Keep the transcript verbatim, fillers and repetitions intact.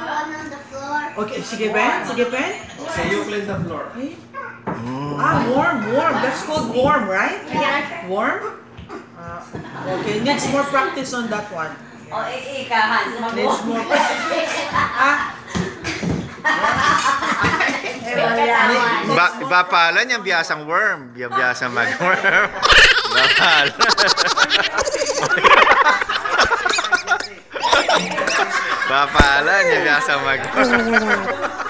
on the floor. Okay, sige Ben, sige Ben. Okay, you clean the floor. Okay. Ah, warm, warm. That's called warm, right? Yeah. Warm? Uh, okay, needs more practice on that one. Oh, ikahan. Needs more practice. Ah. Iba, iba pala niyang biyasang worm. Yung biyasang mag-worm. Iba pala. Iba pala niyang biyasang mag-worm.